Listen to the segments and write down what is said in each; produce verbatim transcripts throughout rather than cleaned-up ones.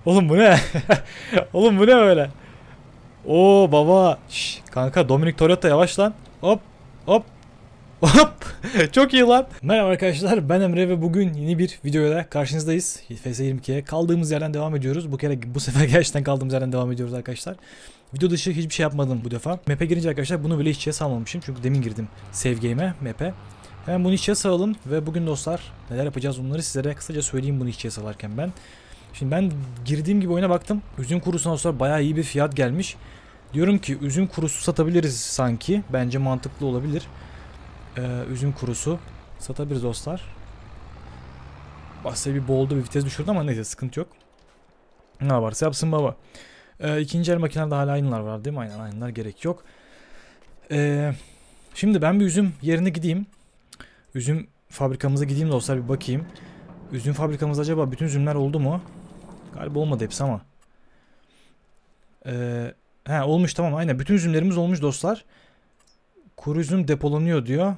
Oğlum bu ne? Oğlum bu ne böyle? Oo baba. Şş, kanka Dominic Toretto yavaş lan. Hop hop hop. Çok iyi lan. Merhaba arkadaşlar, ben Emre ve bugün yeni bir videoyla karşınızdayız. F S yirmi ikiye kaldığımız yerden devam ediyoruz. Bu kere bu sefer gerçekten kaldığımız yerden devam ediyoruz arkadaşlar. Video dışı hiçbir şey yapmadım bu defa. Map'e girince arkadaşlar bunu bile işçiye salmamışım. Çünkü demin girdim save game'e, map'e. Hemen bunu işçiye salalım ve bugün dostlar neler yapacağız onları sizlere kısaca söyleyeyim bunu işçiye salarken ben. Şimdi ben girdiğim gibi oyuna baktım. Üzüm kurusuna dostlar bayağı iyi bir fiyat gelmiş. Diyorum ki üzüm kurusu satabiliriz sanki. Bence mantıklı olabilir. Ee, üzüm kurusu satabiliriz dostlar. Bahse bir boğuldu, bir vites düşürdü ama neyse sıkıntı yok. Ne varsa yapsın baba. Ee, ikinci el makinelerde hala aynılar var değil mi? Aynen aynılar, gerek yok. Ee, şimdi ben bir üzüm yerine gideyim. Üzüm fabrikamıza gideyim dostlar, bir bakayım. Üzüm fabrikamızda acaba bütün üzümler oldu mu? Galiba olmadı hepsi ama. Ee, he olmuş, tamam, aynen bütün üzümlerimiz olmuş dostlar. Kuru üzüm depolanıyor diyor.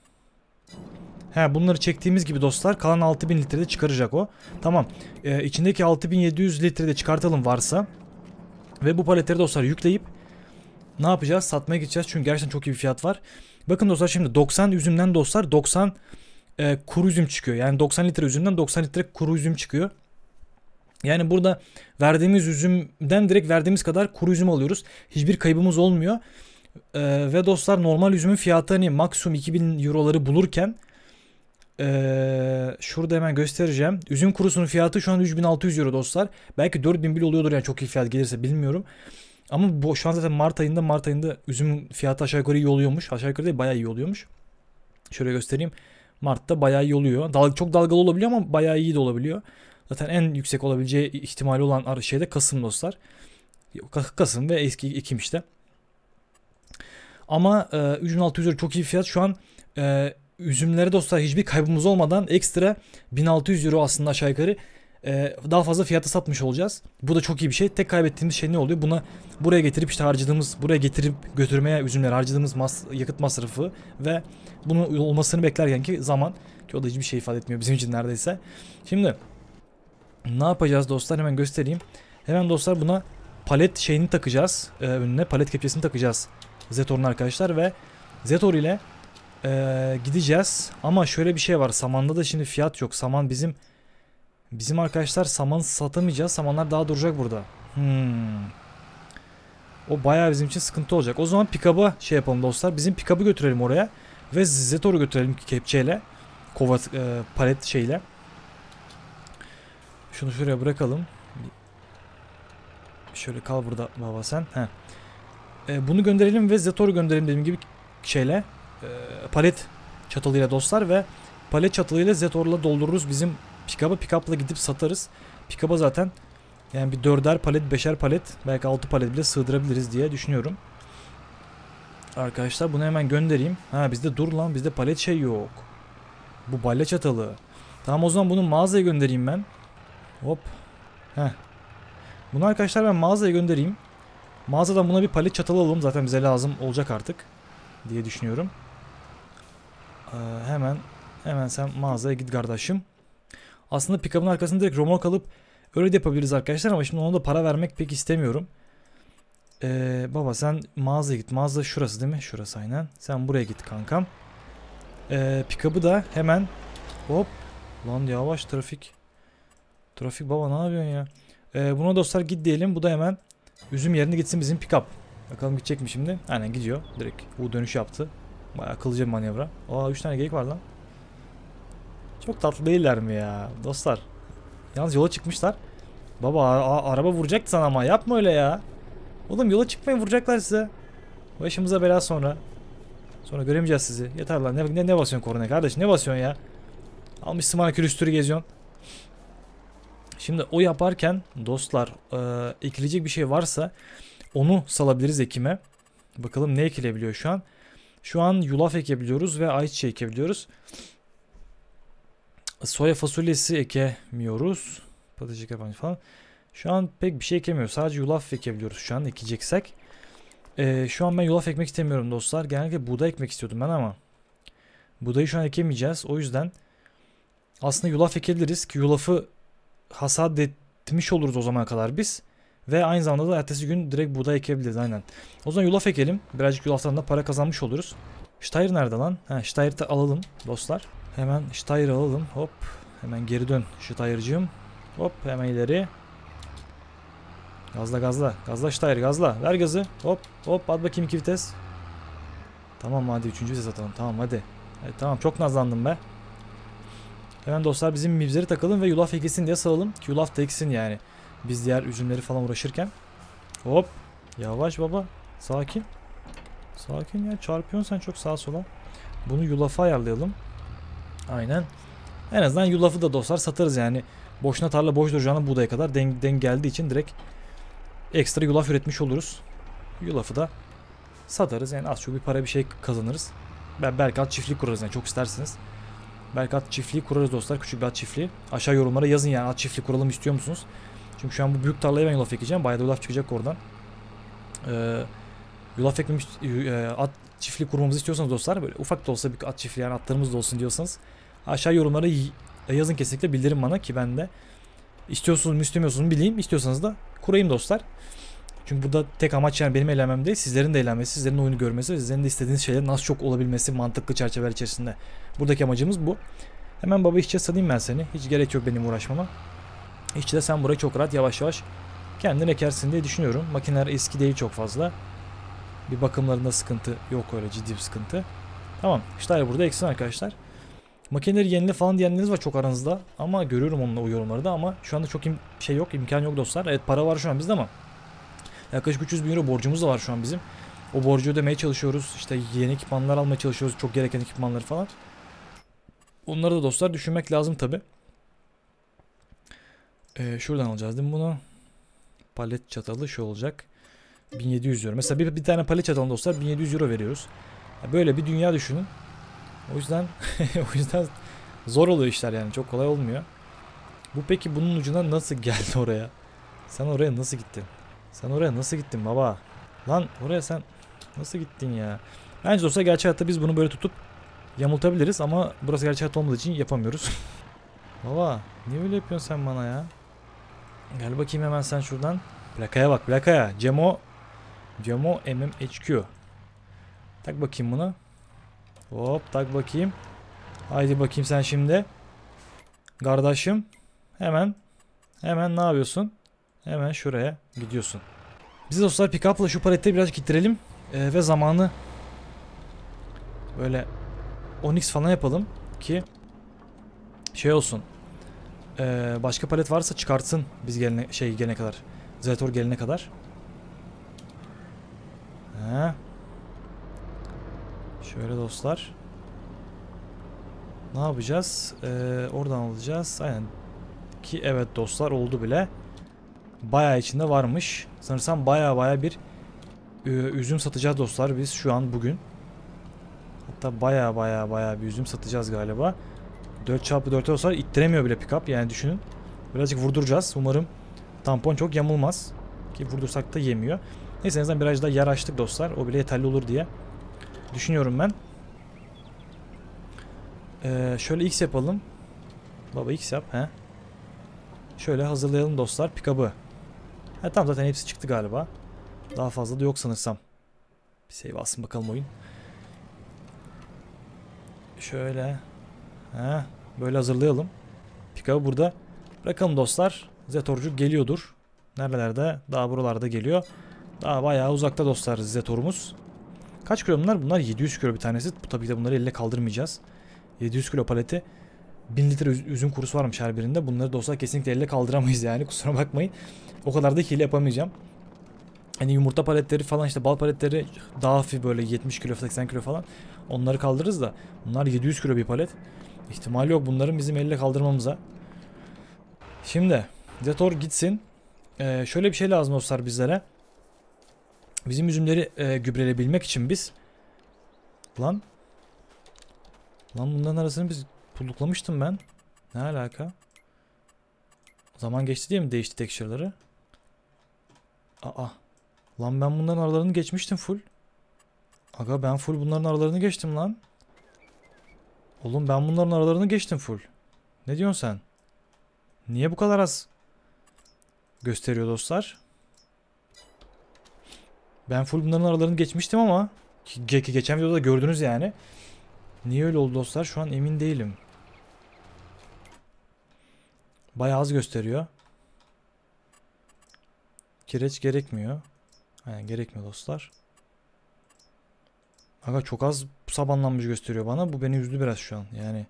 He bunları çektiğimiz gibi dostlar kalan altı bin litrede çıkaracak o. Tamam. Ee, içindeki altı bin yedi yüz litrede çıkartalım varsa. Ve bu paletleri dostlar yükleyip ne yapacağız? Satmaya gideceğiz. Çünkü gerçekten çok iyi bir fiyat var. Bakın dostlar, şimdi doksan üzümden dostlar doksan e, kuru üzüm çıkıyor. Yani doksan litre üzümden doksan litre kuru üzüm çıkıyor. Yani burada verdiğimiz üzümden direkt verdiğimiz kadar kuru üzüm alıyoruz. Hiçbir kaybımız olmuyor. Ee, ve dostlar normal üzümün fiyatı hani maksimum iki bin euroları bulurken ee, şurada hemen göstereceğim. Üzüm kurusunun fiyatı şu an üç bin altı yüz euro dostlar. Belki dört bin bile oluyordur yani, çok iyi fiyat gelirse bilmiyorum. Ama bu şu an zaten Mart ayında Mart ayında üzüm fiyatı aşağı yukarı iyi oluyormuş. Aşağı yukarı değil, bayağı iyi oluyormuş. Şöyle göstereyim. Mart'ta bayağı iyi oluyor. Dal çok dalgalı olabiliyor ama bayağı iyi de olabiliyor. Zaten en yüksek olabileceği ihtimali olan şey de Kasım dostlar. Kasım ve eski Ekim işte. Ama e, üç bin altı yüz euro çok iyi fiyat. Şu an e, üzümlere dostlar hiçbir kaybımız olmadan ekstra bin altı yüz euro aslında aşağı yukarı e, daha fazla fiyata satmış olacağız. Bu da çok iyi bir şey. Tek kaybettiğimiz şey ne oluyor? Buna buraya getirip işte harcadığımız, buraya getirip götürmeye üzümleri harcadığımız mas yakıt masrafı ve bunun olmasını beklerken ki zaman, ki o da hiçbir şey ifade etmiyor bizim için neredeyse. Şimdi ne yapacağız dostlar, hemen göstereyim. Hemen dostlar buna palet şeyini takacağız. E, önüne palet kepçesini takacağız. Zetor'un arkadaşlar ve Zetor ile e, gideceğiz. Ama şöyle bir şey var. Samanda da şimdi fiyat yok. Saman bizim bizim arkadaşlar saman satamayacağız. Samanlar daha duracak burada. Hmm. O bayağı bizim için sıkıntı olacak. O zaman pick-up'a şey yapalım dostlar. Bizim pick-up'ı götürelim oraya ve Zetor'u götürelim kepçeyle. Kova e, palet şeyle. Şunu şuraya bırakalım. Şöyle kal burada baba sen. Heh. E, bunu gönderelim ve Zetor'u gönderelim dediğim gibi şeyle. E, palet çatalıyla dostlar ve palet çatalıyla Zetor'la doldururuz bizim pick-up'ı. Pick-up'la gidip satarız. Pick-up'a zaten yani bir dörder palet, beşer palet, belki altı palet bile sığdırabiliriz diye düşünüyorum. Arkadaşlar bunu hemen göndereyim. Ha bizde dur lan, bizde palet şey yok. Bu balya çatalı. Tamam, o zaman bunu mağazaya göndereyim ben. Hop. Heh. Bunu arkadaşlar ben mağazaya göndereyim. Mağazadan buna bir palet çatal alalım. Zaten bize lazım olacak artık diye düşünüyorum. Ee, hemen hemen sen mağazaya git kardeşim. Aslında pick-up'ın arkasında direkt romork alıp öyle de yapabiliriz arkadaşlar ama şimdi ona da para vermek pek istemiyorum. Ee, baba sen mağazaya git. Mağaza şurası değil mi? Şurası aynen. Sen buraya git kankam. Ee, pick-up'ı da hemen hop. Lan yavaş trafik. Trafik baba ne yapıyorsun ya? Ee, buna dostlar git diyelim. Bu da hemen üzüm yerine gitsin bizim pick-up. Bakalım gidecek mi şimdi? Aynen gidiyor. Direkt bu dönüş yaptı. Bayağı akıllıca bir manevra. Aa üç tane geyik var lan. Çok tatlı değiller mi ya dostlar? Yalnız yola çıkmışlar. Baba araba vuracaktı sana ama yapma öyle ya. Oğlum yola çıkmayın, vuracaklar size. Başımıza bela sonra. Sonra göremeyeceğiz sizi. Yeter lan, ne, ne, ne basıyorsun kornaya kardeş, ne basıyorsun ya? Almışsın bana külüstürü geziyorsun. Şimdi o yaparken dostlar e, ekilecek bir şey varsa onu salabiliriz ekime. Bakalım ne ekilebiliyor şu an. Şu an yulaf ekebiliyoruz ve ayçiçeği ekebiliyoruz. Soya fasulyesi ekemiyoruz. Patates kapanı falan. Şu an pek bir şey ekemiyoruz. Sadece yulaf ekebiliyoruz şu an ekeceksek. Ee, şu an ben yulaf ekmek istemiyorum dostlar. Genellikle buğday ekmek istiyordum ben ama. Buğdayı şu an ekemeyeceğiz. O yüzden aslında yulaf ekebiliriz ki yulafı hasat ekmiş oluruz o zamana kadar biz. Ve aynı zamanda da ertesi gün direkt buğday ekebiliriz aynen. O zaman yulaf ekelim. Birazcık yulaftan da para kazanmış oluruz. Steyr nerede lan? Ha, Steyr'i alalım dostlar. Hemen Steyr'i alalım. Hop. Hemen geri dön Steyr'cığım. Hop hemen ileri. Gazla gazla. Gazla Steyr gazla. Ver gazı. Hop hop at bakayım iki vites. Tamam hadi üçüncü vites atalım. Tamam hadi. Evet, tamam çok nazlandım be. Hemen dostlar bizim mibzeri takalım ve yulaf ekilsin diye salalım. Ki yulaf da eksin yani. Biz diğer üzümleri falan uğraşırken. Hop. Yavaş baba. Sakin. Sakin ya. Çarpıyorsun sen çok sağa sola. Bunu yulafa ayarlayalım. Aynen. En azından yulafı da dostlar satarız yani. Boşuna tarla boş duracağına buğdaya kadar denk, denk geldiği için direkt ekstra yulaf üretmiş oluruz. Yulafı da satarız yani az çok bir para bir şey kazanırız. Ben belki at çiftliği kurarız yani çok isterseniz. Belki at çiftliği kurarız dostlar, küçük bir at çiftliği. Aşağı yorumlara yazın yani at çiftliği kuralım istiyor musunuz? Çünkü şu an bu büyük tarlaya ben yulaf ekeceğim. Bayağı da yulaf çıkacak oradan. Ee, yulaf ekmemiş e, at çiftliği kurmamızı istiyorsanız dostlar, böyle ufak da olsa bir at çiftliği yani atlarımız da olsun diyorsanız aşağı yorumlara yazın, kesinlikle bildirin bana ki ben de istiyorsunuz mu istemiyorsunuz bileyim, istiyorsanız da kurayım dostlar. Çünkü burada tek amaç yani benim eğlenmem değil, sizlerin de eğlenmesi, sizlerin oyunu görmesi ve sizlerin de istediğiniz şeylerin az çok olabilmesi mantıklı çerçeveler içerisinde. Buradaki amacımız bu. Hemen baba işçiye salayım ben seni. Hiç gerek yok benim uğraşmama. İşçi de sen burayı çok rahat yavaş yavaş kendin ekersin diye düşünüyorum. Makineler eski değil çok fazla. Bir bakımlarında sıkıntı yok, öyle ciddi bir sıkıntı. Tamam işte burada eksin arkadaşlar. Makineleri yenile falan diyenleriniz var çok aranızda. Ama görüyorum onunla o yorumları da, ama şu anda çok şey yok, imkan yok dostlar. Evet para var şu an bizde ama yaklaşık üç yüz bin euro borcumuz da var şu an bizim. O borcu ödemeye çalışıyoruz. İşte yeni ekipmanlar almaya çalışıyoruz. Çok gereken ekipmanları falan. Onları da dostlar düşünmek lazım tabi. Ee, şuradan alacağız değil mi bunu? Palet çatalı şu olacak. bin yedi yüz euro. Mesela bir, bir tane palet çatalı dostlar bin yedi yüz euro veriyoruz. Böyle bir dünya düşünün. O yüzden o yüzden zor oluyor işler yani. Çok kolay olmuyor. Bu peki bunun ucuna nasıl geldi oraya? Sen oraya nasıl gittin? Sen oraya nasıl gittin baba? Lan oraya sen nasıl gittin ya? Bence olsa gerçek hayatta biz bunu böyle tutup yamultabiliriz ama burası gerçek hayatta olmadığı için yapamıyoruz. Baba niye öyle yapıyorsun sen bana ya? Gel bakayım hemen sen şuradan. Plakaya bak plakaya. Cemo Cemo M M H Q. Tak bakayım bunu. Hop tak bakayım. Haydi bakayım sen şimdi. Kardeşim. Hemen. Hemen ne yapıyorsun? Hemen şuraya gidiyorsun. Biz dostlar pick-up'la şu palette birazcık ittirelim. Ee, ve zamanı böyle on x falan yapalım ki şey olsun. Ee, başka palet varsa çıkartsın biz gelene şey gelene kadar. Zetor gelene kadar. He. Şöyle dostlar. Ne yapacağız? Ee, oradan alacağız. Aynen. Ki evet dostlar oldu bile. Bayağı içinde varmış. Sanırsam bayağı bayağı bir e, üzüm satacağız dostlar biz şu an bugün. Hatta bayağı bayağı bayağı bir üzüm satacağız galiba. dört çarpı dört olsa ittiremiyor bile pick-up yani düşünün. Birazcık vurduracağız. Umarım tampon çok yamulmaz. Ki vurdursak da yemiyor. Neyse en azından biraz daha yer açtık dostlar. O bile yeterli olur diye düşünüyorum ben. Ee, şöyle X yapalım. Baba X yap. He. Şöyle hazırlayalım dostlar pick-up'ı. Ha, tamam zaten hepsi çıktı galiba. Daha fazla da yok sanırsam. Bir save alsın bakalım oyun. Şöyle. Ha, böyle hazırlayalım. Pick-up'ı burada bırakalım dostlar. Zetorcu geliyordur. Nerelerde? Daha buralarda geliyor. Daha bayağı uzakta dostlar Zetor'umuz. Kaç kilo bunlar? Bunlar yedi yüz kilo bir tanesi. Bu tabii ki de bunları elle kaldırmayacağız. yedi yüz kilo paleti. bin litre üzüm kurusu varmış her birinde. Bunları dostlar kesinlikle elle kaldıramayız yani. Kusura bakmayın. O kadar da hile yapamayacağım. Hani yumurta paletleri falan, işte bal paletleri daha hafif böyle yetmiş kilo seksen kilo falan. Onları kaldırırız da bunlar yedi yüz kilo bir palet. İhtimal yok bunların bizim elle kaldırmamıza. Şimdi Zetor gitsin. Ee, şöyle bir şey lazım dostlar bizlere. Bizim üzümleri e, gübreleyebilmek için biz lan lan bunların arasını biz pulluklamıştım ben. Ne alaka? Zaman geçti diye mi değişti texture'ları? Aa. Lan ben bunların aralarını geçmiştim full. Aga ben full bunların aralarını geçtim lan. Oğlum ben bunların aralarını geçtim full. Ne diyorsun sen? Niye bu kadar az? gösteriyor dostlar. Ben full bunların aralarını geçmiştim ama ge geçen videoda gördünüz yani. Niye öyle oldu dostlar? Şu an emin değilim. Bayağı az gösteriyor. Kireç gerekmiyor. Yani gerekmiyor dostlar. Aga çok az sabanlanmış gösteriyor bana. Bu beni üzdü biraz şu an. Yani.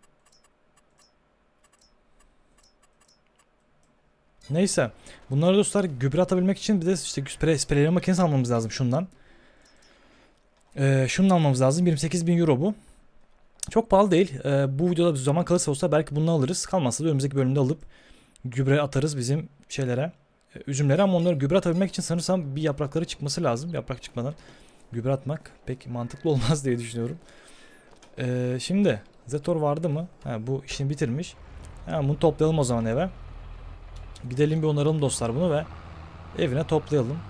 Neyse. Bunları dostlar gübre atabilmek için bir de işte sprey, sprey makinesi almamız lazım şundan. Ee, şunu almamız lazım. yirmi sekiz bin euro bu. Çok pahalı değil. Ee, bu videoda bir zaman kalırsa olsa belki bunu alırız. Kalmazsa da önümüzdeki bölümde alıp gübre atarız bizim şeylere. E, üzümlere, ama onları gübre atabilmek için sanırsam bir yaprakları çıkması lazım. Yaprak çıkmadan gübre atmak pek mantıklı olmaz diye düşünüyorum. Ee, şimdi Zetor vardı mı? Ha, bu işini bitirmiş. Ha, bunu toplayalım o zaman eve. Gidelim bir onaralım dostlar bunu ve evine toplayalım.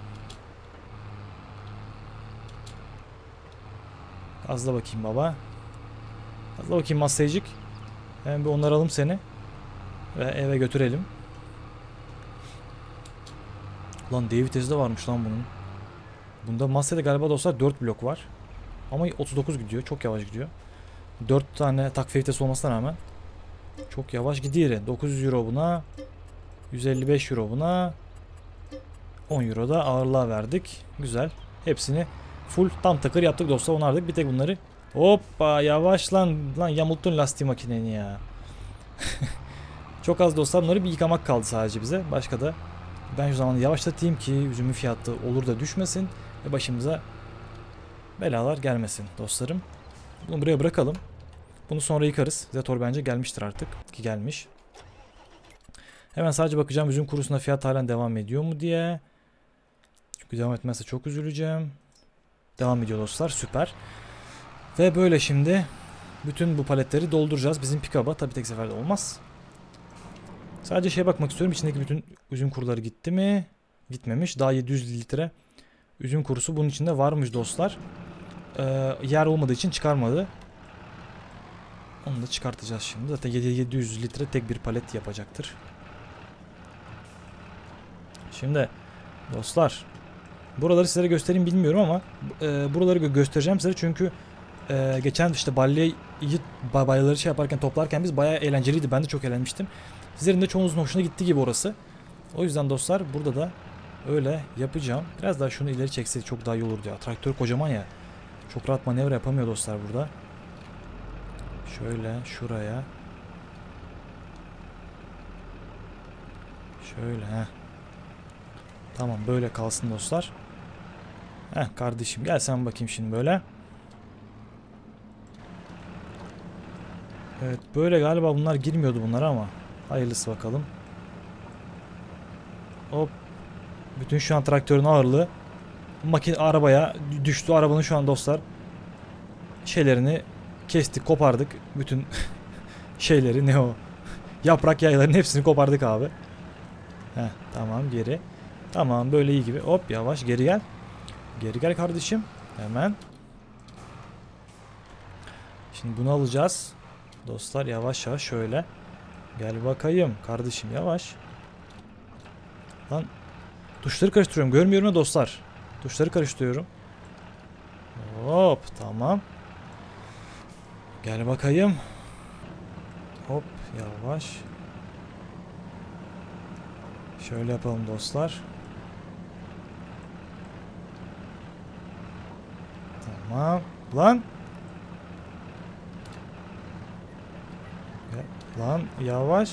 Gazla bakayım baba. Gazla bakayım masaycık. Hemen bir onaralım seni. Ve eve götürelim. Lan D vitesi de varmış lan bunun. Bunda Massey'de galiba dostlar dört blok var. Ama otuz dokuz gidiyor. Çok yavaş gidiyor. dört tane takviye vitesi olmasına rağmen çok yavaş gidiyor. dokuz yüz euro buna. yüz elli beş euro buna. on euro da ağırlığa verdik. Güzel. Hepsini full tam takır yaptık dostlar. Onardık. Bir tek bunları. Hoppa yavaş lan. Lan yamulttun lastiği makineni ya. Çok az dostlar. Bunları bir yıkamak kaldı sadece bize. Başka da ben şu zamanı yavaşlatayım ki üzümün fiyatı olur da düşmesin. Ve başımıza belalar gelmesin dostlarım. Bunu buraya bırakalım. Bunu sonra yıkarız. Zetor bence gelmiştir artık. Ki gelmiş. Hemen sadece bakacağım üzüm kurusunda fiyat halen devam ediyor mu diye. Çünkü devam etmezse çok üzüleceğim. Devam ediyor dostlar. Süper. Ve böyle şimdi bütün bu paletleri dolduracağız. Bizim pick-up'a tabii tek seferde olmaz. Sadece şeye bakmak istiyorum. İçindeki bütün üzüm kuruları gitti mi? Gitmemiş. Daha yedi yüz litre üzüm kurusu bunun içinde varmış dostlar. Ee, yer olmadığı için çıkarmadı. Onu da çıkartacağız şimdi. Zaten yedi yüz litre tek bir palet yapacaktır. Şimdi dostlar buraları sizlere göstereyim bilmiyorum ama e, buraları gö göstereceğim size çünkü e, geçen işte balyayı balyaları şey yaparken toplarken biz bayağı eğlenceliydi. Ben de çok eğlenmiştim. Sizlerin de çoğunuzun hoşuna gitti gibi orası. O yüzden dostlar burada da öyle yapacağım. Biraz daha şunu ileri çekse çok daha iyi olurdu ya. Traktör kocaman ya. Çok rahat manevra yapamıyor dostlar burada. Şöyle şuraya. Şöyle heh. Tamam böyle kalsın dostlar. Heh kardeşim gel sen bakayım şimdi böyle. Evet böyle galiba bunlar girmiyordu bunlara ama. Hayırlısı bakalım. Hop. Bütün şu an traktörün ağırlığı makine arabaya düştü. Arabanın şu an dostlar şeylerini kestik, kopardık. Bütün şeyleri ne o? Yaprak yayların hepsini kopardık abi. Heh, tamam geri. Tamam böyle iyi gibi. Hop yavaş geri gel. Geri gel kardeşim. Hemen. Şimdi bunu alacağız. Dostlar yavaş yavaş şöyle. Gel bakayım kardeşim yavaş. Lan tuşları karıştırıyorum. Görmüyorum ya dostlar. Tuşları karıştırıyorum. Hop tamam. Gel bakayım. Hop yavaş. Şöyle yapalım dostlar. Tamam. Lan. Lan yavaş.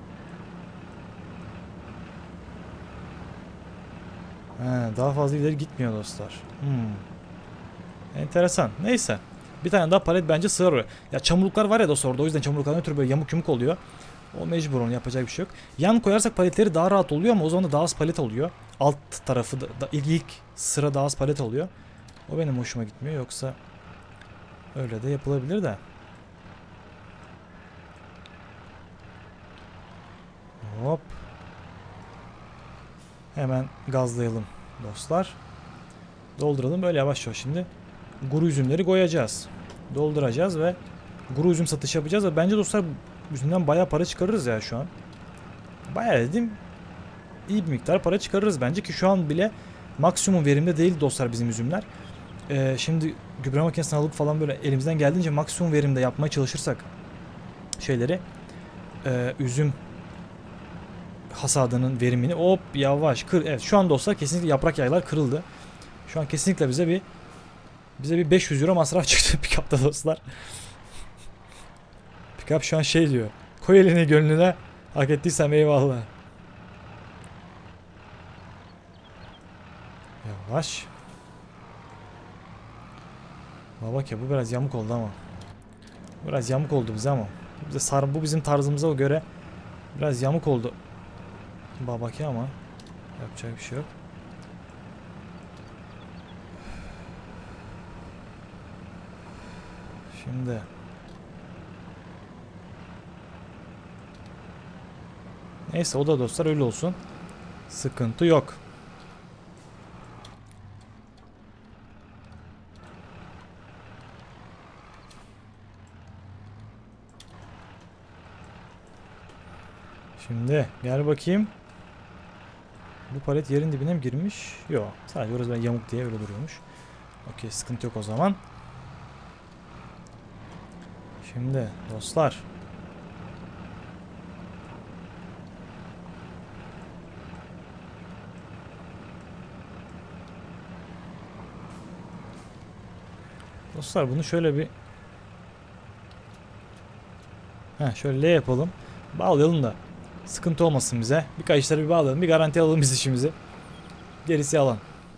He, daha fazla ileri gitmiyor dostlar. Hmm. Enteresan. Neyse. Bir tane daha palet bence sığar oraya. Ya çamurluklar var ya dostlar orada. O yüzden çamurluklar ötürü böyle yamuk yumuk oluyor. O mecbur, onu yapacak bir şey yok. Yan koyarsak paletleri daha rahat oluyor ama o zaman da daha az palet oluyor. Alt tarafı da, da ilk, ilk sıra daha az palet oluyor. O benim hoşuma gitmiyor. Yoksa öyle de yapılabilir de. Hop. Hemen gazlayalım dostlar. Dolduralım böyle yavaş yavaş şimdi. Guru üzümleri koyacağız. Dolduracağız ve guru üzüm satışı yapacağız ve bence dostlar üzümden bayağı para çıkarırız ya şu an. Bayağı dedim iyi bir miktar para çıkarırız bence ki şu an bile maksimum verimde değil dostlar bizim üzümler. Ee, şimdi gübre makinesini alıp falan böyle elimizden geldiğince maksimum verimde yapmaya çalışırsak şeyleri e, üzüm hasadının verimini hop yavaş kır. Evet şu an dostlar kesinlikle yaprak yaylar kırıldı. Şu an kesinlikle bize bir bize bir beş yüz euro masraf çıktı pick-up'ta dostlar. Pick-up şu an şey diyor. Koy elini gönlüne, hak ettiysem eyvallah. Yavaş. Bak ya bu biraz yamuk oldu ama. Biraz yamuk oldu bize ama. Bize sar, bu bizim tarzımıza göre biraz yamuk oldu. Bak ya ama yapacak bir şey yok. Şimdi neyse o da dostlar öyle olsun. Sıkıntı yok. Şimdi gel bakayım. Bu palet yerin dibine mi girmiş? Yok. Sadece orası ben yamuk diye öyle duruyormuş. Okey sıkıntı yok o zaman. Şimdi dostlar. Dostlar bunu şöyle bir Heh, şöyle L yapalım. Bağlayalım da sıkıntı olmasın bize. Bir kayışları bir bağlayalım. Bir garanti alalım biz işimizi. Gerisi yalan.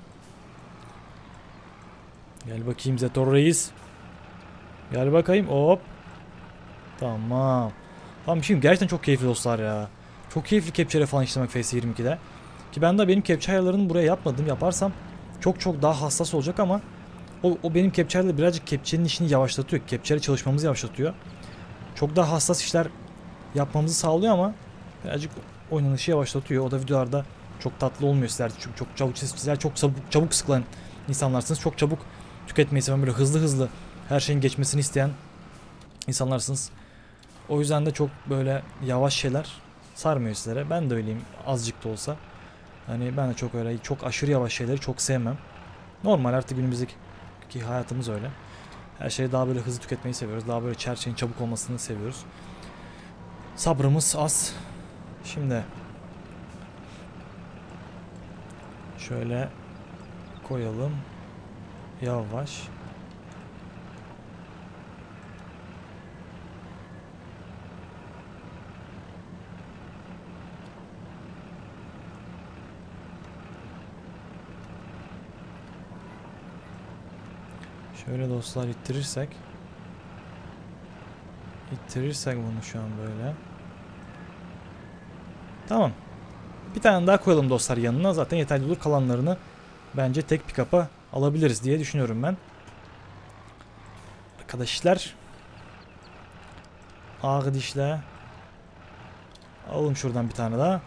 Gel bakayım Zetor Reis. Gel bakayım. Hop. Tamam. Tamam şimdi gerçekten çok keyifli dostlar ya. Çok keyifli kepçeyle falan işlemek F S yirmi ikide. Ki ben de benim kepçe ayarlarını buraya yapmadım. Yaparsam çok çok daha hassas olacak ama o, o benim kepçeyle birazcık kepçenin işini yavaşlatıyor. Kepçeyle çalışmamızı yavaşlatıyor. Çok daha hassas işler yapmamızı sağlıyor ama birazcık oynanışı yavaşlatıyor. O da videolarda çok tatlı olmuyor sizler. Çünkü çok çabuk sizler çok çabuk, çabuk sıkılan insanlarsınız. Çok çabuk tüketmeyi seven böyle hızlı hızlı her şeyin geçmesini isteyen insanlarsınız. O yüzden de çok böyle yavaş şeyler sarmıyor sizlere. Ben de öyleyim azıcık da olsa. Hani ben de çok öyle çok aşırı yavaş şeyleri çok sevmem. Normal artık günümüzdeki hayatımız öyle. Her şeyi daha böyle hızlı tüketmeyi seviyoruz. Daha böyle her şeyin çabuk olmasını seviyoruz. Sabrımız az. Şimdi şöyle koyalım. Yavaş. Şöyle dostlar ittirirsek ittirirsek bunu şu an böyle. Tamam. Bir tane daha koyalım dostlar yanına. Zaten yeterli olur. Kalanlarını bence tek pick-up'a alabiliriz diye düşünüyorum ben. Arkadaşlar. Ağı dişle. Alalım şuradan bir tane daha.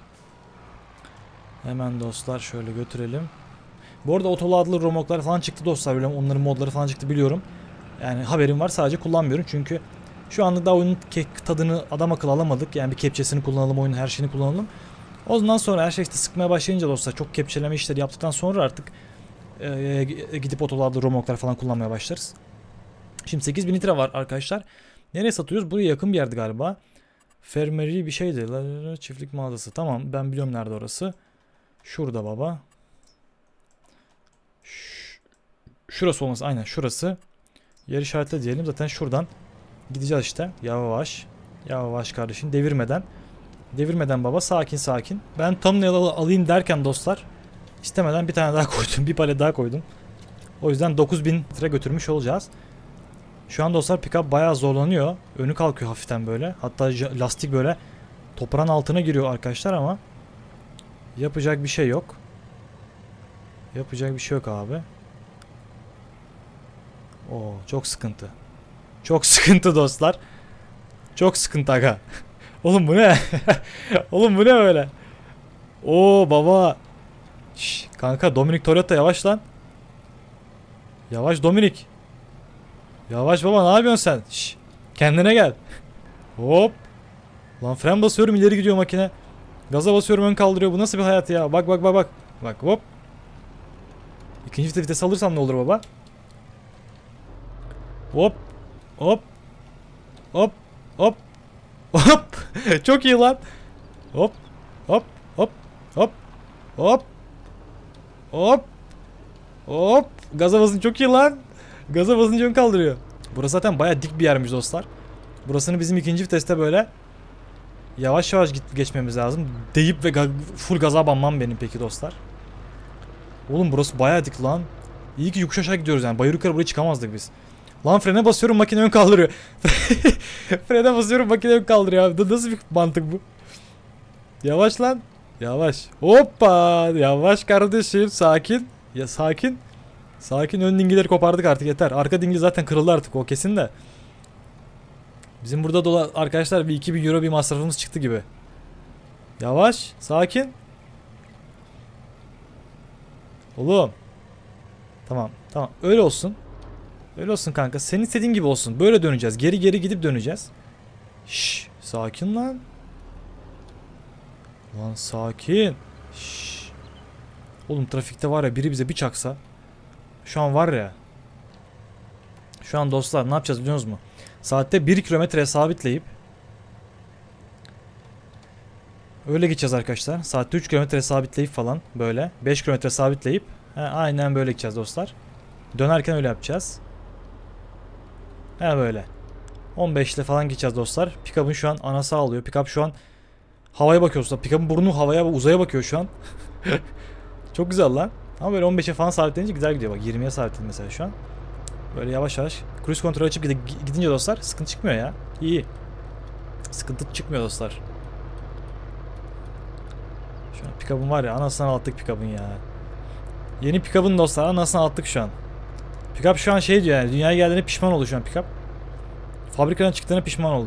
Hemen dostlar şöyle götürelim. Bu arada otolu adlı romoklar falan çıktı dostlar. Böyle onların modları falan çıktı biliyorum. Yani haberim var sadece kullanmıyorum. Çünkü şu anda daha oyunun tadını adam akıllı alamadık. Yani bir kepçesini kullanalım, oyunun her şeyini kullanalım. Ondan sonra her şey işte sıkmaya başlayınca dostlar çok kepçeleme işleri yaptıktan sonra artık e, gidip otolu adlı romoklar falan kullanmaya başlarız. Şimdi sekiz bin litre var arkadaşlar. Nereye satıyoruz? Buraya yakın bir yerdi galiba. Fermeri bir şeydi. Çiftlik mağazası. Tamam ben biliyorum nerede orası. Şurada baba. Şurası olması aynen şurası. Yer işaretle diyelim zaten şuradan gideceğiz işte. Yavaş. Yavaş kardeşim devirmeden. Devirmeden baba sakin sakin. Ben thumbnail alayım derken dostlar istemeden bir tane daha koydum. Bir palet daha koydum. O yüzden dokuz bin litre götürmüş olacağız. Şu an dostlar pick-up bayağı zorlanıyor. Önü kalkıyor hafiften böyle. Hatta lastik böyle toprağın altına giriyor arkadaşlar ama yapacak bir şey yok. Yapacak bir şey yok abi. Oo çok sıkıntı. Çok sıkıntı dostlar. Çok sıkıntı aga. Oğlum bu ne? Oğlum bu ne böyle? Oo baba. Şş, kanka Dominic Toretto yavaş lan. Yavaş Dominic. Yavaş baba ne yapıyorsun sen? Şş, kendine gel. Hop. Lan fren basıyorum ileri gidiyor makine. Gaza basıyorum, ön kaldırıyor. Bu nasıl bir hayat ya? Bak bak bak bak. Bak hop. İkinci vites alırsam ne olur baba? Hop. Hop. Hop. Hop. Hop. Çok iyi lan. Hop. Hop. Hop. Hop. Hop. Hop. Hop. Gaza basın, çok iyi lan. Gaza basınca ön kaldırıyor. Burası zaten baya dik bir yermiş dostlar. Burasını bizim ikinci viteste böyle yavaş yavaş git geçmemiz lazım. Deyip ve ga full gaza banmam benim peki dostlar. Oğlum burası baya dik lan. İyi ki yokuş aşağı gidiyoruz yani. Bayır yukarı buraya çıkamazdık biz. Lan frene basıyorum, makine ön kaldırıyor. Frene basıyorum, makine ön kaldırıyor abi. Nasıl bir mantık bu? Yavaş lan. Yavaş. Hoppa. Yavaş kardeşim. Sakin. Ya sakin. Sakin, ön dingileri kopardık artık, yeter. Arka dingi zaten kırıldı artık, o kesin de. Bizim burada dola arkadaşlar bir iki bin euro bir masrafımız çıktı gibi. Yavaş. Sakin. Oğlum. Tamam. Tamam. Öyle olsun. Öyle olsun kanka. Senin istediğin gibi olsun. Böyle döneceğiz. Geri geri gidip döneceğiz. Şşş. Sakin lan. Lan sakin. Şşş. Oğlum trafikte var ya, biri bize bir çaksa. Şu an var ya. Şu an dostlar ne yapacağız biliyor musunuz? Saatte bir kilometreye sabitleyip öyle gideceğiz arkadaşlar. Saatte üç kilometre sabitleyip falan böyle. beş kilometre sabitleyip he, aynen böyle gideceğiz dostlar. Dönerken öyle yapacağız. He böyle. on beş ile falan gideceğiz dostlar. Pickup'ın şu an anası ağlıyor. Pickup şu an havaya bakıyor usta. Pickup'ın burnu havaya, uzaya bakıyor şu an. Çok güzel lan. Ama böyle on beşe falan sabitlenince güzel gidiyor. Bak yirmiye sabitledi mesela şu an. Böyle yavaş yavaş. Cruise kontrol açıp gidince dostlar sıkıntı çıkmıyor ya. İyi. Sıkıntı çıkmıyor dostlar. Şu an pickup'ın var ya, anasını attık pickup'ın ya. Yeni pickup'ın dostlar anasını attık şu an. Pickup şu an şey diyor yani, dünyaya geldiğine pişman oldu şu an pick-up. Fabrikadan çıktığına pişman oldu.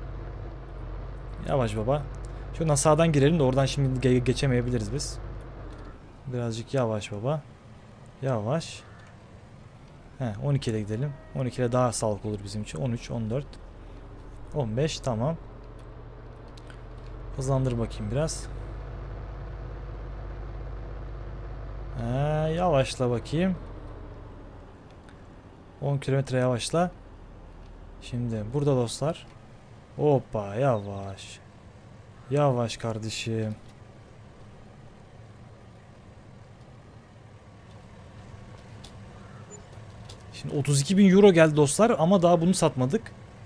Yavaş baba. Şuradan sağdan girelim de oradan şimdi ge geçemeyebiliriz biz. Birazcık yavaş baba. Yavaş. He, on iki ile gidelim. on iki ile daha sağlıklı olur bizim için. on üç, on dört, on beş tamam. Hızlandır bakayım biraz. He, yavaşla bakayım. on kilometre yavaşla. Şimdi burada dostlar. Hoppa yavaş. Yavaş kardeşim. Şimdi otuz iki bin euro geldi dostlar ama daha bunu satmadık.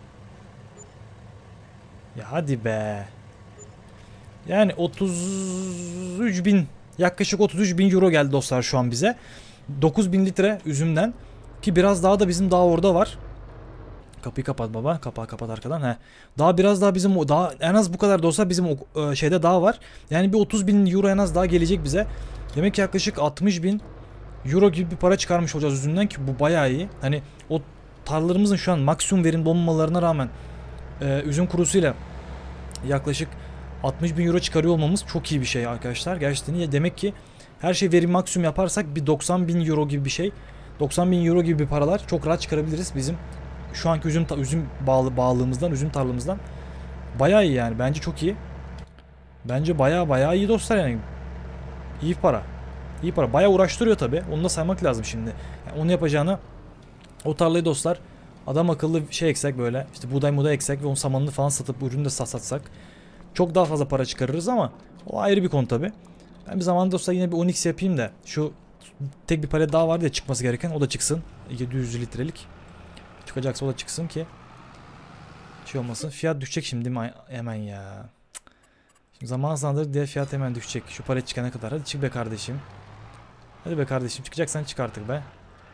Ya hadi be. Yani otuz üç bin, yaklaşık otuz üç bin euro geldi dostlar şu an bize. dokuz bin litre üzümden ki biraz daha da bizim daha orada var. Kapıyı kapat baba. Kapağı kapat arkadan. He. Daha biraz daha bizim daha en az bu kadar da olsa bizim o şeyde daha var. Yani bir otuz bin euro en az daha gelecek bize. Demek ki yaklaşık altmış bin euro gibi bir para çıkarmış olacağız üzümden ki bu bayağı iyi. Hani o tarlalarımızın şu an maksimum verimli olmalarına rağmen e, üzüm kurusuyla yaklaşık altmış bin euro çıkarıyor olmamız çok iyi bir şey arkadaşlar. Gerçekten demek ki her şey verim maksimum yaparsak bir doksan bin euro gibi bir şey. doksan bin euro gibi bir paralar çok rahat çıkarabiliriz bizim şu anki üzüm üzüm bağlı bağlılığımızdan, üzüm tarlamızdan. Bayağı iyi yani. Bence çok iyi. Bence bayağı bayağı iyi dostlar yani. İyi para. İyi para. Bayağı uğraştırıyor tabi. Onu da saymak lazım şimdi. Yani onu yapacağına o tarlayı dostlar adam akıllı şey eksek böyle. İşte buğday muğday eksek ve onun samanını falan satıp ürünü de satsak çok daha fazla para çıkarırız ama o ayrı bir konu tabi. Ben bir zamanda dostlar yine bir on x yapayım da şu tek bir palet daha vardı ya çıkması gereken, o da çıksın. yedi yüz litrelik. Çıkacaksa o da çıksın ki şey olmasın. Fiyat düşecek şimdi hemen ya. Şimdi zaman hızlandırır diye fiyat hemen düşecek. Şu palet çıkana kadar. Hadi çık be kardeşim. Hadi be kardeşim. Çıkacaksan çık artık be.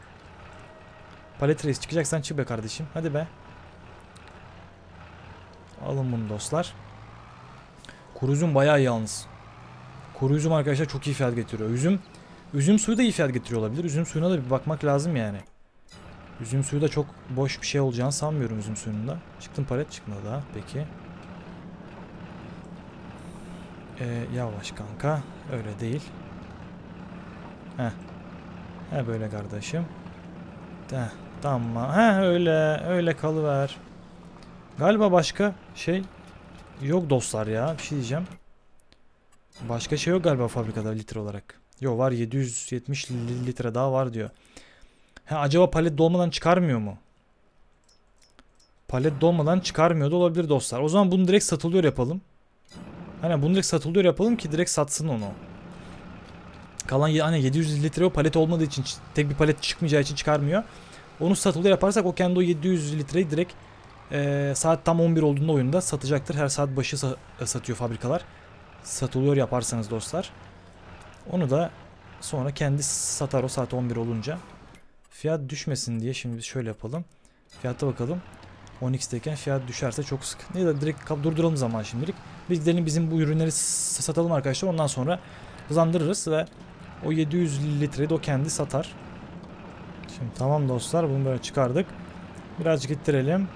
Palet reis çıkacaksan çık be kardeşim. Hadi be. Alın bunu dostlar. Kuru üzüm bayağı iyi yalnız. Kuru üzüm arkadaşlar çok iyi fiyat getiriyor. Üzüm üzüm suyu da iyi fiyat getiriyor olabilir. Üzüm suyuna da bir bakmak lazım yani. Üzüm suyu da çok boş bir şey olacağını sanmıyorum üzüm suyunun da. Çıktım palet, çıkmadı daha. Peki. Ee, yavaş kanka. Öyle değil. Heh. He böyle kardeşim. Heh, tamam. He öyle. Öyle kalıver. Galiba başka şey yok dostlar ya. Bir şey diyeceğim. Başka şey yok galiba fabrikada litre olarak. Yok var, yedi yüz yetmiş litre daha var diyor. Ha, acaba palet dolmadan çıkarmıyor mu? Palet dolmadan çıkarmıyor da olabilir dostlar. O zaman bunu direkt satılıyor yapalım. Hani bunu direkt satılıyor yapalım ki direkt satsın onu. Kalan hani yedi yüz litre o palet olmadığı için, tek bir palet çıkmayacağı için çıkarmıyor. Onu satılıyor yaparsak o kendi o yedi yüz litreyi direkt e, saat tam on bir olduğunda oyunda satacaktır. Her saat başı sa satıyor fabrikalar. Satılıyor yaparsanız dostlar. Onu da sonra kendi satar o saat on bir olunca. Fiyat düşmesin diye şimdi biz şöyle yapalım. Fiyata bakalım. on x'teyken fiyat düşerse çok sık. Ne de direkt durduralım zaman şimdilik. Biz gidelim bizim bu ürünleri satalım arkadaşlar. Ondan sonra hızlandırırız ve o yedi yüz litreyi de o kendi satar. Şimdi tamam dostlar, bunu böyle çıkardık. Birazcık ittirelim.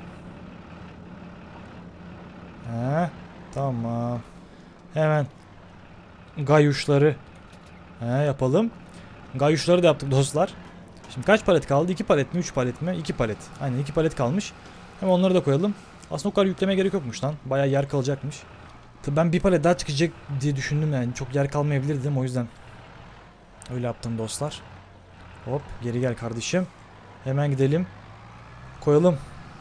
He, tamam. Hemen gayuşları he, yapalım. Gayuşları da yaptık dostlar. Şimdi kaç palet kaldı? iki palet mi? üç palet mi? iki palet. Aynen iki palet kalmış. Hemen onları da koyalım. Aslında o kadar yüklemeye gerek yokmuş lan. Bayağı yer kalacakmış. Tabii ben bir palet daha çıkacak diye düşündüm yani. Çok yer kalmayabilir dedim, o yüzden öyle yaptım dostlar. Hop, geri gel kardeşim. Hemen gidelim. Koyalım.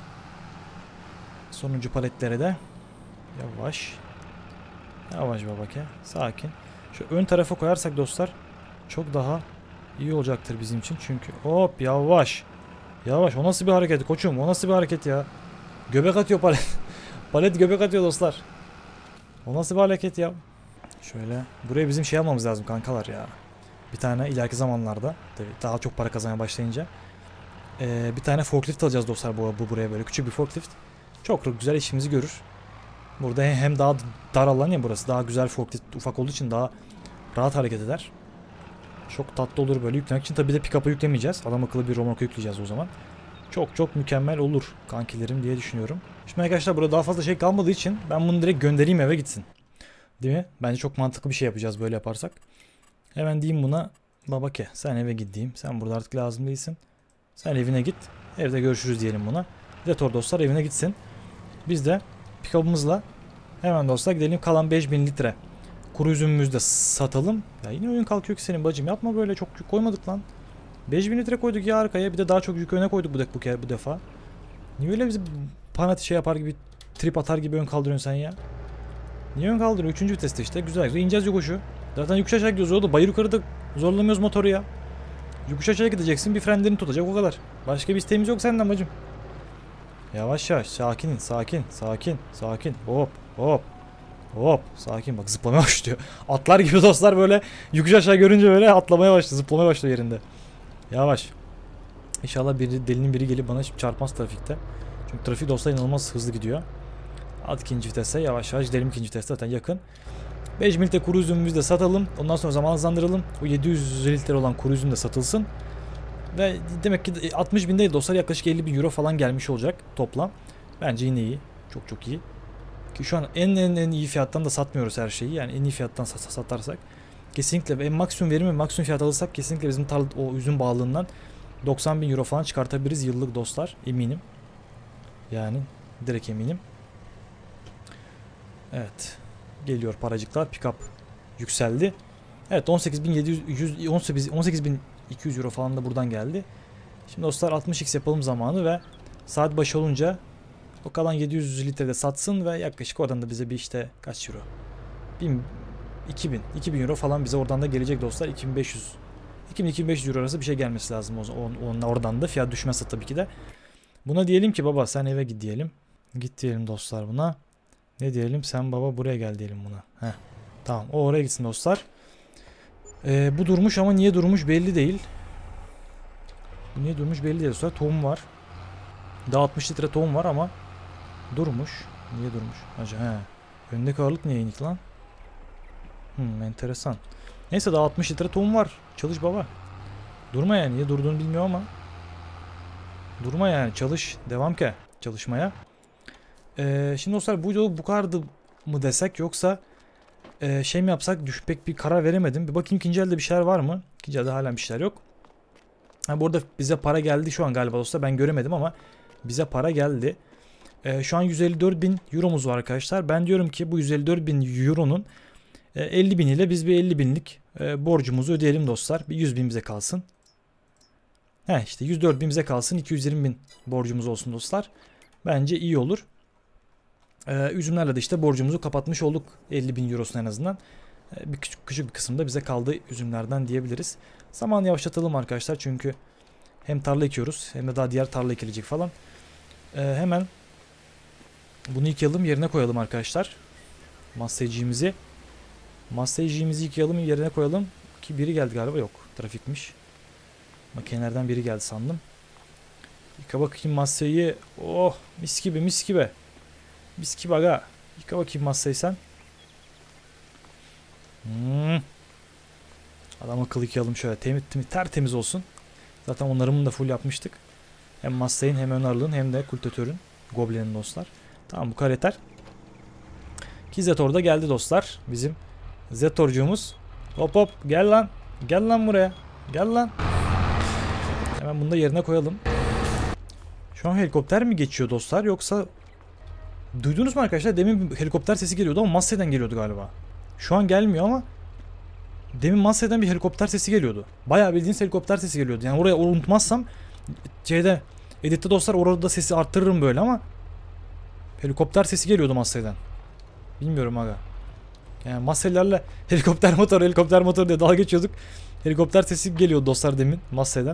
Sonuncu paletlere de. Yavaş. Yavaş babake. Sakin. Şu ön tarafa koyarsak dostlar çok daha iyi olacaktır bizim için. Çünkü hop yavaş. Yavaş. O nasıl bir hareket koçum? O nasıl bir hareket ya? Göbek atıyor palet. Palet göbek atıyor dostlar. O nasıl bir hareket ya? Şöyle. Buraya bizim şey almamız lazım kankalar ya. Bir tane ileriki zamanlarda. Tabii daha çok para kazanmaya başlayınca. Ee, bir tane forklift alacağız dostlar bu, bu buraya böyle. Küçük bir forklift. Çok güzel işimizi görür. Burada hem daha dar alan ya burası. Daha güzel forklift ufak olduğu için daha rahat hareket eder. Çok tatlı olur böyle yüklemek için. Tabii bir de pick-up'a yüklemeyeceğiz. Adam akıllı bir romorka yükleyeceğiz o zaman. Çok çok mükemmel olur kankilerim diye düşünüyorum. Şimdi arkadaşlar burada daha fazla şey kalmadığı için ben bunu direkt göndereyim eve gitsin. Değil mi? Bence çok mantıklı bir şey yapacağız böyle yaparsak. Hemen diyeyim buna. Babake sen eve git diyeyim. Sen burada artık lazım değilsin. Sen evine git. Evde görüşürüz diyelim buna. Detor dostlar evine gitsin. Biz de pick-up'ımızla hemen dostlar gidelim, kalan beş bin litre kuru üzümümüzü de satalım. Ya yine oyun kalkıyor ki senin bacım. Yapma böyle, çok yük koymadık lan. beş bin litre koyduk ya arkaya. Bir de daha çok yük öne koyduk bu, de, bu, bu defa. Niye öyle bizi panati şey yapar gibi, trip atar gibi ön kaldırıyorsun sen ya? Niye ön kaldırıyor? Üçüncü viteste işte. Güzel güzel. İneceğiz yokuşu. Zaten yokuş aşağı gidiyoruz oğlum. Bayır yukarıda zorlamıyoruz motoru ya. Yokuş aşağı gideceksin. Bir frenlerini tutacak o kadar. Başka bir isteğimiz yok senden bacım. Yavaş yavaş. Sakin. Sakin. Sakin. Sakin. Hop. Hop. Hop. Sakin. Bak zıplamaya başlıyor. Atlar gibi dostlar böyle yokuş aşağı görünce böyle atlamaya başlıyor. Zıplamaya başlıyor yerinde. Yavaş. İnşallah biri, delinin biri gelip bana çarpmaz trafikte. Çünkü trafik dostlar inanılmaz hızlı gidiyor. At ikinci vitese. Yavaş yavaş gidelim ikinci vitese, zaten yakın. beş bin litre kuru üzümümüzü de satalım. Ondan sonra zaman hızlandıralım. O yedi yüz litre olan kuru üzüm de satılsın. Ve demek ki altmış bin değil dostlar, yaklaşık elli bin euro falan gelmiş olacak toplam. Bence yine iyi. Çok çok iyi. Ki şu an en en en iyi fiyattan da satmıyoruz her şeyi. Yani en iyi fiyattan sat satarsak kesinlikle ve en maksimum verimi maksimum fiyat alırsak kesinlikle bizim tarla, o üzüm bağlılığından doksan bin euro falan çıkartabiliriz yıllık dostlar. Eminim. Yani direkt eminim. Evet. Geliyor paracıklar. Pick-up yükseldi. Evet on sekiz bin yedi yüz on sekiz bin iki yüz euro falan da buradan geldi. Şimdi dostlar altmış x yapalım zamanı ve saat başı olunca o kalan yedi yüz litrede satsın ve yaklaşık oradan da bize bir işte kaç euro? bin, iki bin, iki bin euro falan bize oradan da gelecek dostlar. iki bin beş yüz iki bin iki bin beş yüz euro arası bir şey gelmesi lazım o zaman. Oradan da fiyat düşmezse tabii ki de. Buna diyelim ki baba sen eve git diyelim. Git diyelim dostlar buna. Ne diyelim? Sen baba buraya gel diyelim buna. Heh. Tamam. O oraya gitsin dostlar. Ee, bu durmuş ama niye durmuş belli değil. Bu niye durmuş belli değil dostlar. Tohum var. Daha altmış litre tohum var ama durmuş. Niye durmuş? Acaba he. Öndeki ağırlık niye inik lan? Hmm, enteresan. Neyse daha altmış litre tohum var. Çalış baba. Durma yani. Niye durduğunu bilmiyorum ama. Durma yani. Çalış. Devam ki çalışmaya. Ee, şimdi dostlar bu yolu bu kadardı mı desek yoksa e, şey mi yapsak, düş pek bir karar veremedim. Bir bakayım ikinci elde bir şeyler var mı? İkinci elde hala bir şeyler yok. Ha, burada bize para geldi şu an galiba dostlar, ben göremedim ama bize para geldi. Ee, şu an yüz elli dört bin euromuz var arkadaşlar. Ben diyorum ki bu yüz elli dört bin euronun E, elli bin ile biz bir elli binlik e, borcumuzu ödeyelim dostlar. Bir yüz bin bize kalsın. He işte yüz dört bin bize kalsın. iki yüz yirmi bin borcumuz olsun dostlar. Bence iyi olur. E, üzümlerle de işte borcumuzu kapatmış olduk. elli bin eurosunu en azından. E, bir küçük, küçük bir kısımda bize kaldı üzümlerden diyebiliriz. Zamanı yavaşlatalım arkadaşlar. Çünkü hem tarla ekiyoruz hem de daha diğer tarla ekilecek falan. E, hemen bunu yıkayalım, yerine koyalım arkadaşlar. Masajimizi. Masajimizi yıkayalım, yerine koyalım. Ki biri geldi galiba, yok. Trafikmiş. Makinelerden biri geldi sandım. Yıka bakayım masayı. Oh mis gibi mis gibi. Mis gibi aga. Yıka bakayım masayı sen. Hmm. Adam akıllı yıkayalım şöyle. Temiz, temiz, tertemiz olsun. Zaten onlarımı da full yapmıştık. Hem masayın hem ön ağırlığın hem de kultatörün. Goblin'in dostlar. Tamam bu kadar yeter. Ki Zetor da geldi dostlar. Bizim Zetorcuğumuz. Hop hop gel lan. Gel lan buraya. Gel lan. Hemen bunu da yerine koyalım. Şu an helikopter mi geçiyor dostlar yoksa... Duydunuz mu arkadaşlar? Demin bir helikopter sesi geliyordu ama Massey'den geliyordu galiba. Şu an gelmiyor ama... Demin Massey'den bir helikopter sesi geliyordu. Bayağı bildiğiniz helikopter sesi geliyordu. Yani oraya unutmazsam... Şeyde... Editte dostlar orada sesi arttırırım böyle ama... Helikopter sesi geliyordu Massey'den. Bilmiyorum aga. Yani Massey'lerle helikopter motoru helikopter motoru diye dalga geçiyorduk. Helikopter sesi geliyordu dostlar demin Massey'den.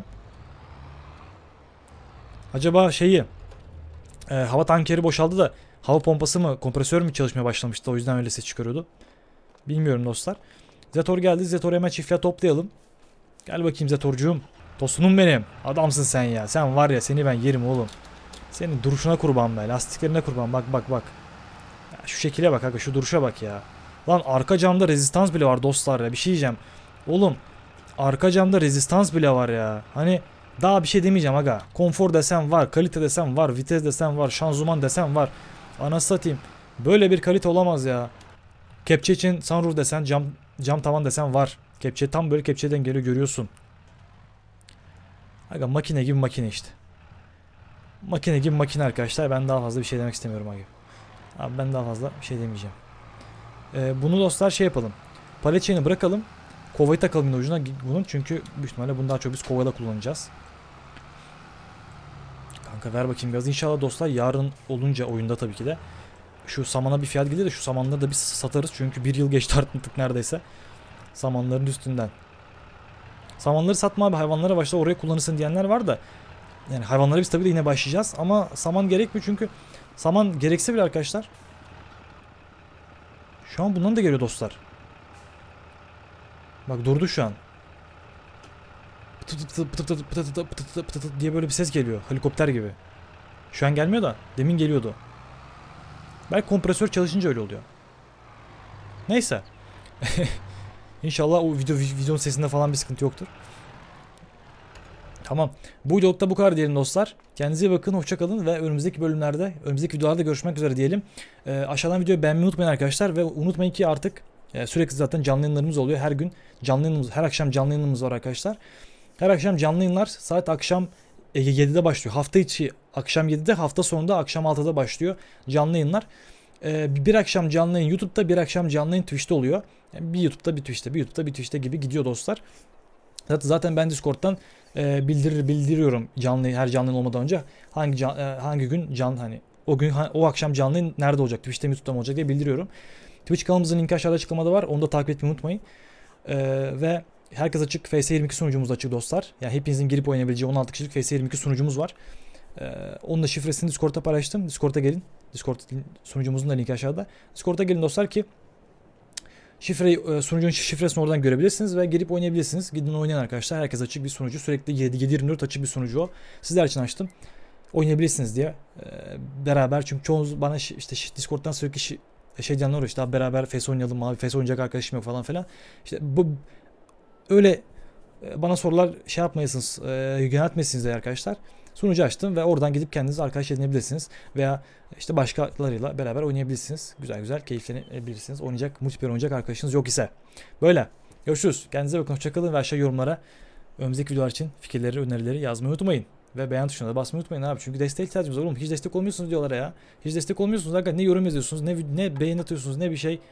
Acaba şeyi e, hava tankeri boşaldı da hava pompası mı kompresör mü çalışmaya başlamıştı, o yüzden öyle ses çıkarıyordu. Bilmiyorum dostlar. Zetor geldi. Zetor'u hemen çiftliğe toplayalım. Gel bakayım Zetorcuğum. Tosunum benim. Adamsın sen ya. Sen var ya, seni ben yerim oğlum. Senin duruşuna kurban be. Lastiklerine kurban. Bak bak bak. Ya şu şekile bak aga. Şu duruşa bak ya. Lan arka camda rezistans bile var dostlar ya. Bir şey diyeceğim. Oğlum arka camda rezistans bile var ya. Hani daha bir şey demeyeceğim aga. Konfor desem var. Kalite desem var. Vites desem var. Şanzıman desem var. Anasını satayım. Böyle bir kalite olamaz ya. Kepçe için sunroof desen, cam cam tavan desen var. Kepçe tam böyle kepçeden geliyor, görüyorsun. Aga makine gibi makine işte. Makine gibi makine arkadaşlar. Ben daha fazla bir şey demek istemiyorum abi. Abi ben daha fazla bir şey demeyeceğim. Ee, bunu dostlar şey yapalım. Palet şeyini bırakalım. Kovayı takalım yine ucuna bunun, çünkü büyük ihtimalle bunu daha çok biz kovayla kullanacağız. Kanka ver bakayım gaz. İnşallah dostlar yarın olunca oyunda tabii ki de şu samana bir fiyat gelir de şu samanları da biz satarız. Çünkü bir yıl geçti artık neredeyse. Samanların üstünden. Samanları satma abi, hayvanlara başla oraya kullanırsın diyenler var da. Yani hayvanlara biz tabii de yine başlayacağız. Ama saman gerekmiyor çünkü saman gerekse bile arkadaşlar. Şu an bundan da geliyor dostlar. Bak durdu şu an. Pıtı pıtı pıtı pıtı pıtı pıtı pıtı pıtı pıtı diye böyle bir ses geliyor. Helikopter gibi. Şu an gelmiyor da demin geliyordu. Belki kompresör çalışınca öyle oluyor. Neyse. İnşallah o video videonun sesinde falan bir sıkıntı yoktur. Tamam. Bu videolukta bu kadar diyelim dostlar. Kendinize iyi bakın. Hoşça kalın ve önümüzdeki bölümlerde, önümüzdeki videolarda görüşmek üzere diyelim. Ee, aşağıdan videoyu beğenmeyi unutmayın arkadaşlar ve unutmayın ki artık e, sürekli zaten canlı yayınlarımız oluyor. Her gün canlı yayınımız, her akşam canlı yayınımız var arkadaşlar. Her akşam canlı yayınlar saat akşam yedide başlıyor. Hafta içi akşam yedide, hafta sonunda akşam altıda başlıyor canlı yayınlar. Ee, bir akşam canlı yayın YouTube'da, bir akşam canlı yayın Twitch'te oluyor. Yani bir YouTube'da bir Twitch'te, bir YouTube'da bir Twitch'te gibi gidiyor dostlar. Zaten ben Discord'dan e, bildirir bildiriyorum canlı her canlı yayın olmadan önce hangi can, e, hangi gün can hani o gün o akşam canlı yayın nerede olacak, Twitch'te mi YouTube'da mı olacak diye bildiriyorum. Twitch kanalımızın linki aşağıda açıklamada var. Onu da takip etmeyi unutmayın. Ee, ve herkes açık, F S yirmi iki sunucumuz açık dostlar. Yani hepinizin girip oynayabileceği on altı kişilik F S yirmi iki sunucumuz var. Ee, onun da şifresini Discord'da paylaştım. Discord'a gelin. Discord sunucumuzun da linki aşağıda. Discord'a gelin dostlar ki şifreyi, sunucunun şifresini oradan görebilirsiniz ve girip oynayabilirsiniz. Gidin oynayın arkadaşlar. Herkes açık bir sunucu. Sürekli yedi yirmi dört açık bir sunucu o. Sizler için açtım. Oynayabilirsiniz diye. Ee, beraber, çünkü çoğunuz bana işte Discord'dan sürekli şi, şey diyenler oluyor. İşte beraber F S oynayalım abi. F S oynayacak arkadaşım yok falan filan. İşte bu öyle bana sorular şey yapmayasınız. E, yöneltmesiniz arkadaşlar. Sunucu açtım ve oradan gidip kendiniz arkadaş edinebilirsiniz. Veya işte başkalarıyla beraber oynayabilirsiniz. Güzel güzel keyiflenebilirsiniz. Oynayacak, multiplayer oynayacak arkadaşınız yok ise. Böyle. Görüşürüz. Kendinize bakın. Hoşçakalın ve aşağı yorumlara önümüzdeki videolar için fikirleri, önerileri yazmayı unutmayın. Ve beğen tuşuna da basmayı unutmayın abi. Çünkü desteğe ihtiyacımız var oğlum. Hiç destek olmuyorsunuz diyorlar ya. Hiç destek olmuyorsunuz. Hakikaten ne yorum yazıyorsunuz, ne, ne beğen atıyorsunuz, ne bir şey.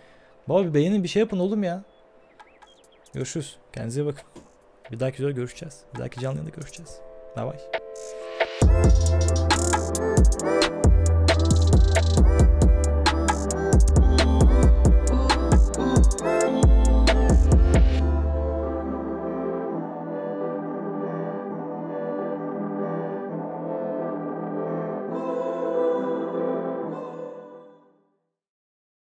Baba bir beğenin, bir şey yapın oğlum ya. Görüşürüz. Kendinize iyi bakın. Bir dahaki videoda görüşeceğiz. Bir dahaki canlı yayında görüşeceğiz. Bye bye.